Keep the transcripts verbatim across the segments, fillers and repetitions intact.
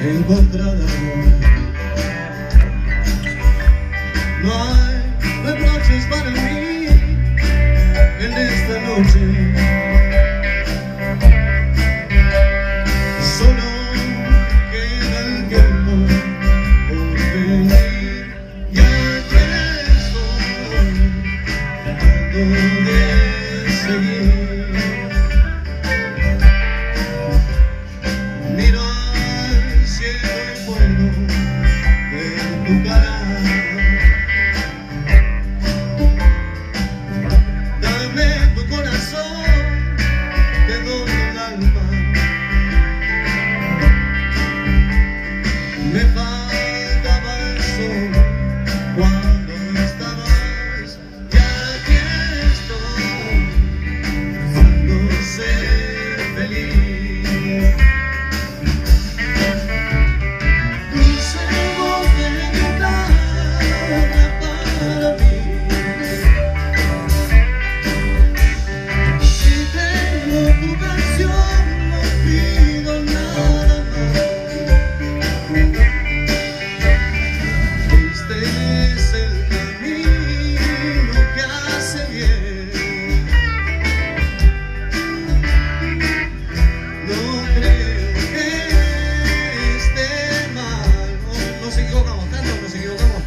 encontrar amor. No hay reproches para mí en esta noche. Solo queda el tiempo por venir. Y aquí estoy tratando de seguir. Miro al cielo y puedo ver tu cara. Dame tu corazón, te doy el alma. Me faltaba el sol cuando no estabas. Y aquí estoy, buscando ser feliz. Dulce voz de guitarra para mí. Si tengo tu canción, no pido nada más. Este es el camino que hace bien. No creo que esté mal. No, nos equivocamos, tanto nos equivocamos.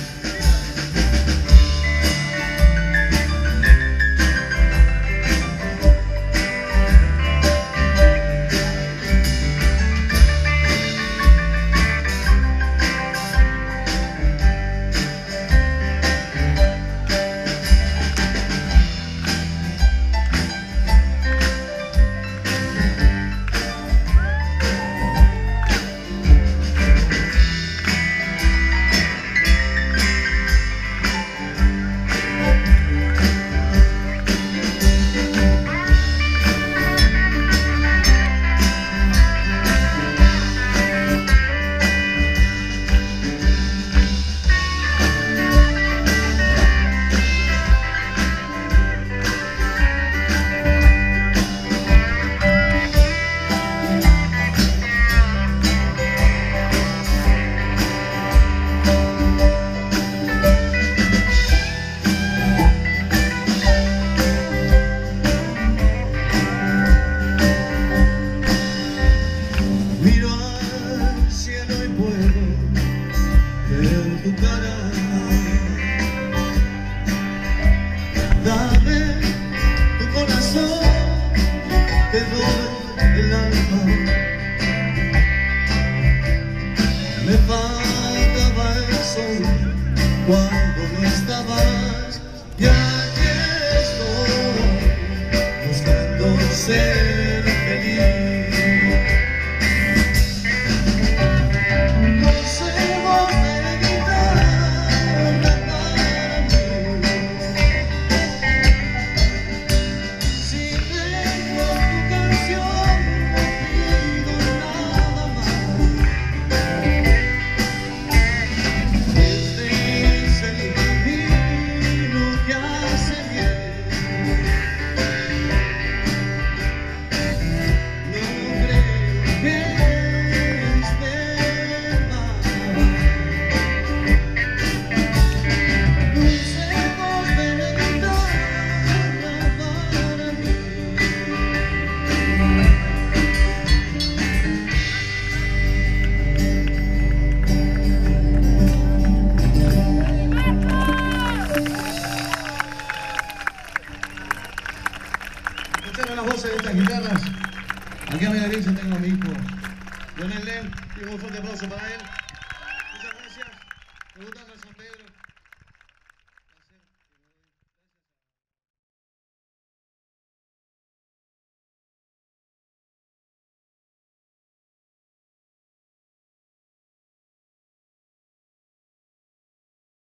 Miro al cielo y puedo ver tu cara. Dame tu corazón, te doy el alma. Me faltaba el sol cuando no estabas. Y aquí estoy, buscando ser feliz. Escucharon las voces de estas guitarras. Aquí a mi derecha tengo a mi hijo Leonel Len, y un fuerte aplauso para él.